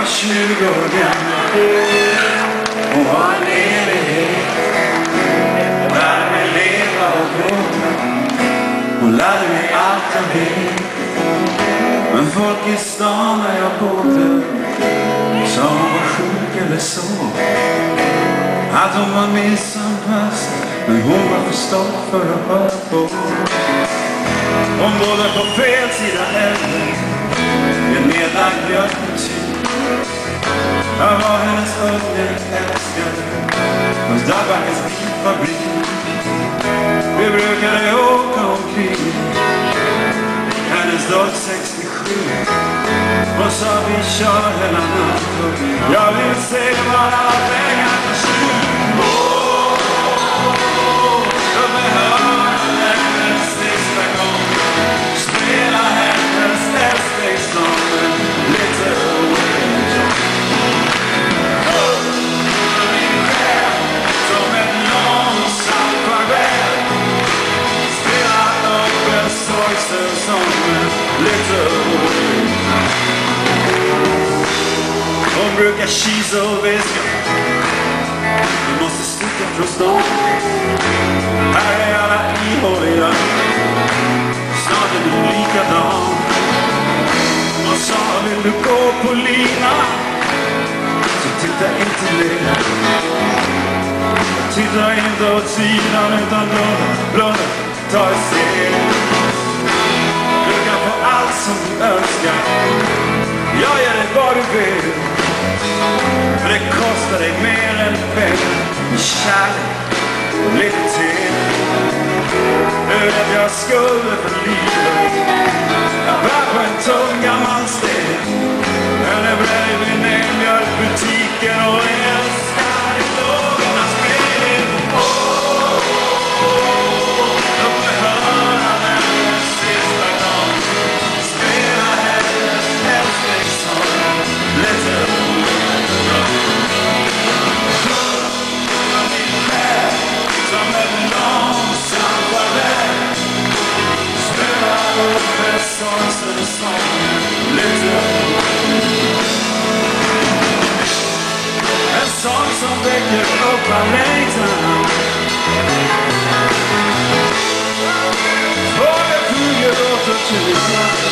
20 år gammal och var en evighet. Jag lärde mig leva och gråta. Hon lärde mig allt jag vet. Men folk i stan när jag bodde sa hon var sjuk eller så. Att hon var missanpassad, men hon var för stolt för att höra på. Hon bodde på fel sida älven, en nedlagd mjölkbutik. Jag var hennes unge älskare hos Dagbakens bilfabrik. Vi brukade åka omkring hennes dag 67. Och sa vi kör hela natten. Jag vill se vad alla pengar tar slut. Låt mig höra hennes sista gång. Spela hennes älsklingssång med Little Willie. Min själ som en långsam farväl. Spela upp en sorgsen sång med Little Willie. Hon brukar kisa och viska. Vi måste sticka från stan. Här är alla ihåliga. Snart är du likadan. Och sa, vill du gå på lina? Så titta inte ner. Titta inte åt sidan utan blunda, ta ett steg. Du kan få allt som du önskar. Jag ger dig vad du vill. För det kostar dig mer än pengar. Kärlek och lite till. Nu vet jag skulder för livet. Jag bär på en tung gammal sten. Men det bredvid ner mjölkbutiken och älskar i lågornas spel. Låt mig höra hennes sista gång. Spela hennes älsklingssång. Little som en långsam farväl. Spela upp en sorgsen sång. Little en sång som väcker upp all längtan. Och jag flyger åter till ditt hjärta.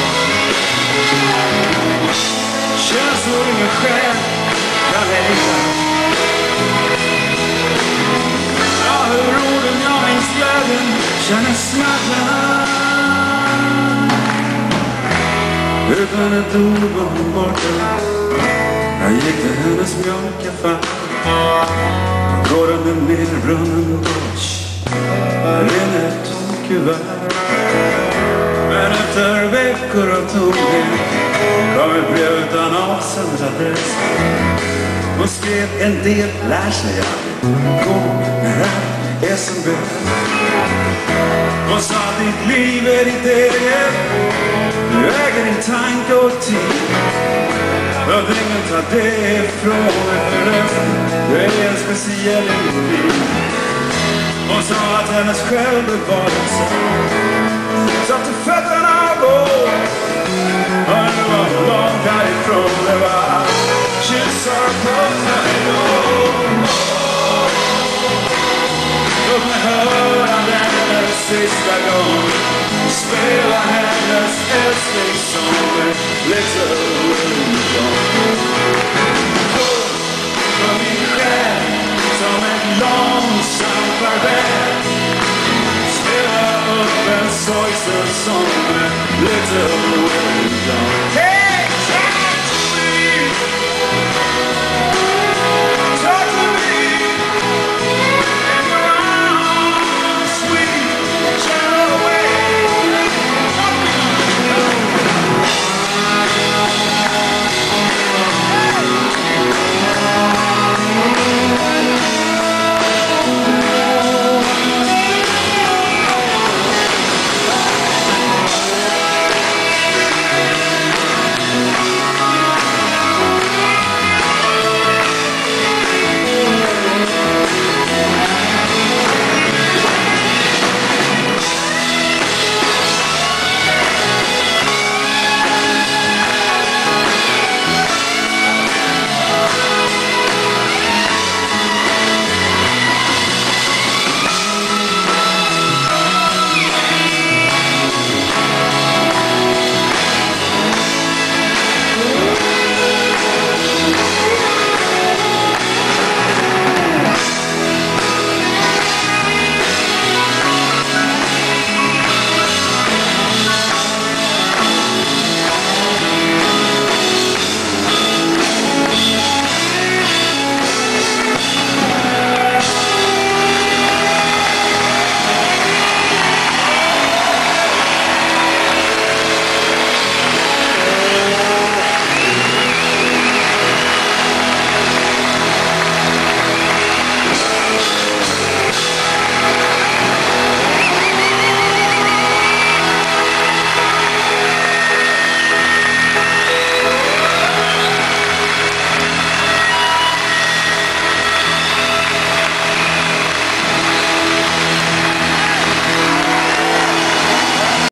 Känns så ingen själ kan hejda. Ja, hur orden jag minns glädjen känner smärtan. Utan ett ord var hon borta. Jag gick till hennes mjölkaffär. Och korrade ner brunnen bort. Där inne ett tomt kuvert. Men efter veckor av tomhet kom ett brev utan avsänd adress. Hon skrev en del lär sig jag. Gå när allt är som bäst. Hon sa ditt liv är ditt eget. Du äger din tanke och tid. Och ingen tar det ifrån mig förresten. Du är en speciell individ. Hon sa att hennes självbevarelse satte fötterna och går. Och nu var hon långt härifrån. Det var kyssar och pussar igår. Låt mig höra hennes sista gång. Spela hennes älsklingssång med Little Willie. För min själ som en långsam farväl. Spela upp en sorgsen sång med Little Willie.